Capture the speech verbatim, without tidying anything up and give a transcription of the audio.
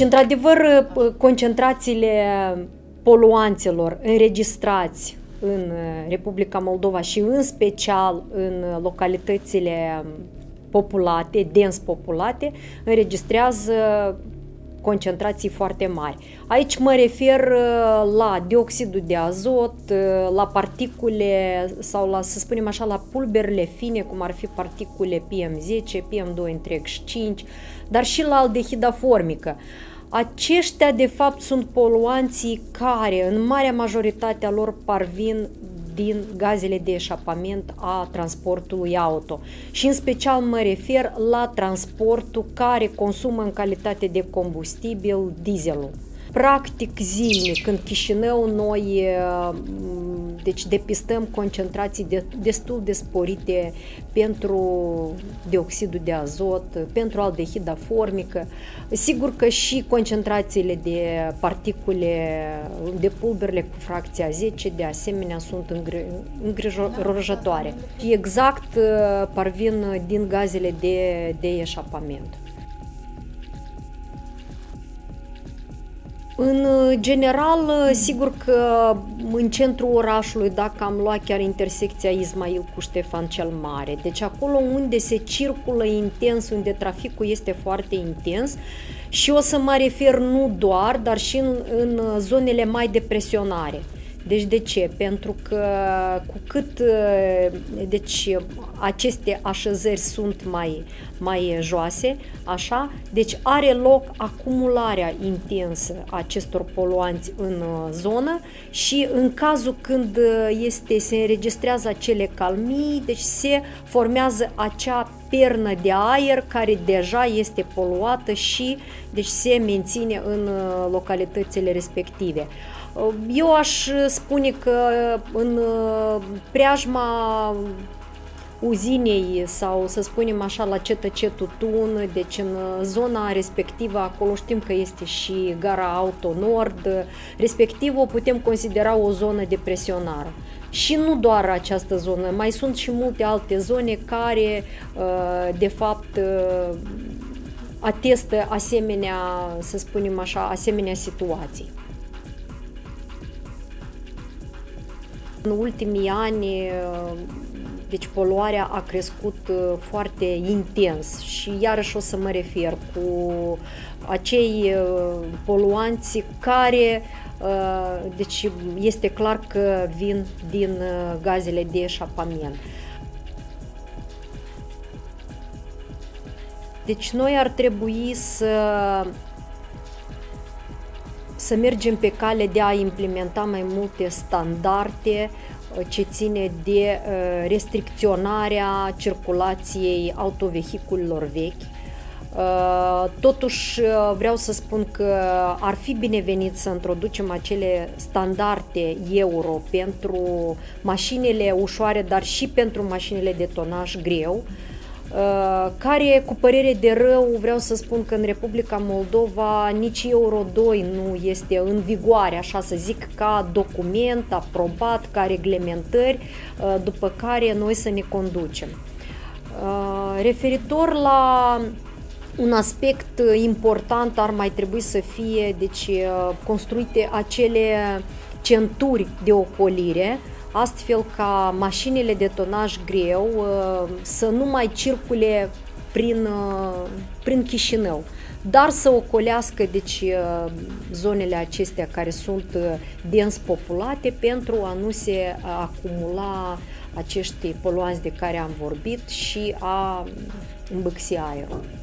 Într-adevăr, concentrațiile poluanților înregistrați în Republica Moldova și în special în localitățile populate, dens populate, înregistrează concentrații foarte mari. Aici mă refer la dioxidul de azot, la particule sau la, să spunem așa, la pulberile fine, cum ar fi particule P M zece, P M doi cinci, dar și la aldehida formică. Aceștia, de fapt, sunt poluanții care, în marea majoritate a lor, parvin din gazele de eșapament a transportului auto. Și în special mă refer la transportul care consumă în calitate de combustibil dieselul. Practic zilnic, în Chișinău, noi deci depistăm concentrații de, destul de sporite pentru dioxidul de azot, pentru aldehida formică. Sigur că și concentrațiile de particule, de pulberile cu fracția zece, de asemenea, sunt îngrijorătoare. Exact parvin din gazele de, de eșapament. În general, sigur că în centrul orașului, dacă am luat chiar intersecția Ismail cu Ștefan cel Mare, deci acolo unde se circulă intens, unde traficul este foarte intens, și o să mă refer nu doar, dar și în, în zonele mai de presionare. Deci de ce? Pentru că cu cât deci, aceste așezări sunt mai, mai joase, așa, deci are loc acumularea intensă a acestor poluanți în zonă și în cazul când este, se înregistrează acele calmii, deci se formează acea pernă de aer care deja este poluată și deci se menține în localitățile respective. Eu aș spune că în preajma uzinei sau, să spunem așa, la C T C Tutun, deci în zona respectivă, acolo știm că este și gara Auto Nord, respectiv o putem considera o zonă de presionare. Și nu doar această zonă, mai sunt și multe alte zone care, de fapt, atestă asemenea, să spunem așa, asemenea situații. În ultimii ani, deci poluarea a crescut foarte intens și iarăși o să mă refer cu acei poluanți care, deci este clar că vin din gazele de eșapament. Deci noi ar trebui să să mergem pe cale de a implementa mai multe standarde ce ține de restricționarea circulației autovehiculelor vechi. Totuși vreau să spun că ar fi binevenit să introducem acele standarde euro pentru mașinile ușoare, dar și pentru mașinile de tonaj greu, care, cu părere de rău, vreau să spun că în Republica Moldova nici Euro doi nu este în vigoare, așa să zic, ca document aprobat, ca reglementări, după care noi să ne conducem. Referitor la un aspect important, ar mai trebui să fie deci, construite acele centuri de ocolire, astfel ca mașinile de tonaj greu să nu mai circule prin, prin Chișinău, dar să ocolească deci, zonele acestea care sunt dens populate pentru a nu se acumula acești poluanți de care am vorbit și a îmbâxi aerul.